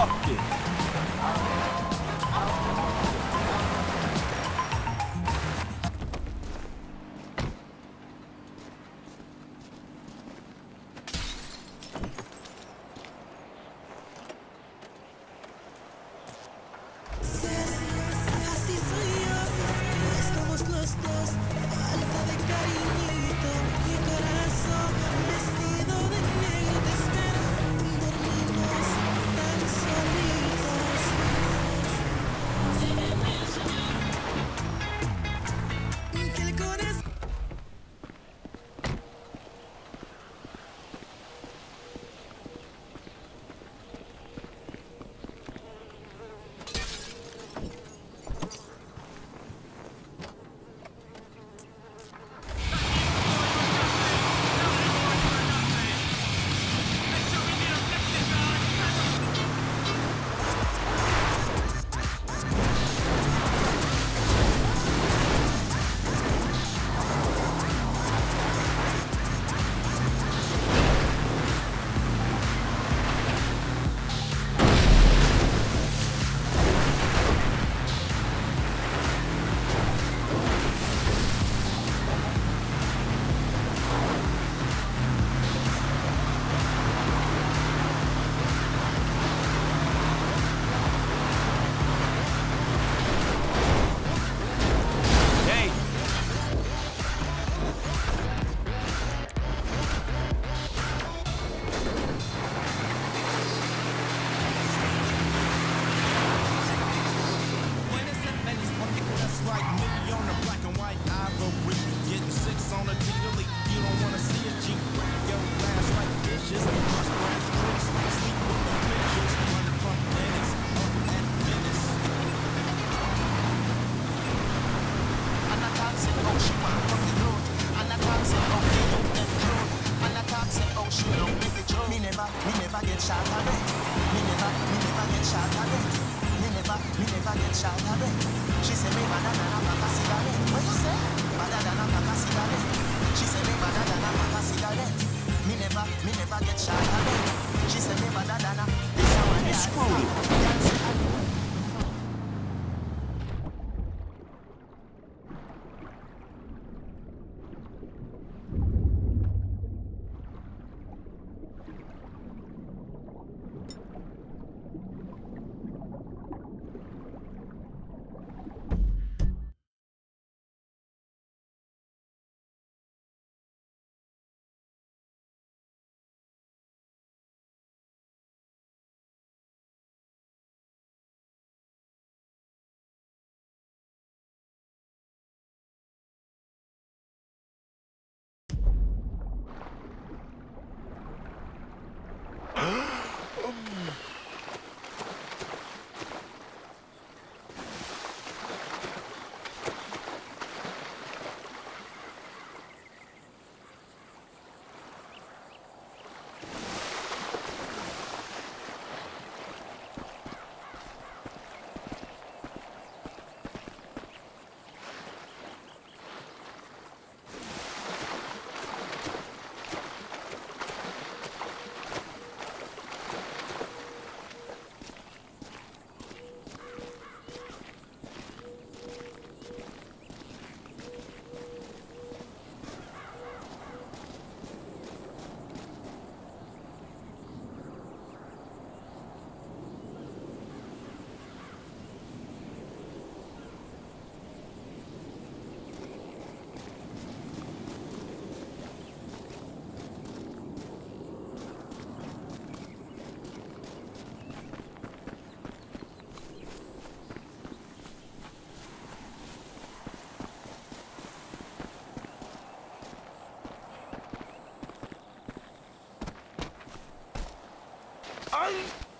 Fuck it. Así soy yo, estamos los dos, falta de cariñito, mi corazón vestido de negro te espera, dormimos tan solitos. Que el corazón like me on the black and white ivory. Getting six on a G-Delete. You don't wanna see a G break your glass like dishes. Cross grass tricks. Sleep with the bitches. Running from Dennis up at Venice. And I can't say, oh, she want from the road. And I can't say, oh, they don't get road. And I can't say, oh, she don't make it true. Me never get shot at it. Me never get shot at it. Me never get shot at it. She say me better than a pack of cigarette. What you say? Better than a pack of cigarette. She say me better than a pack of cigarette. Me never get shot at it. She say me better than a. This one is screwed. Ay!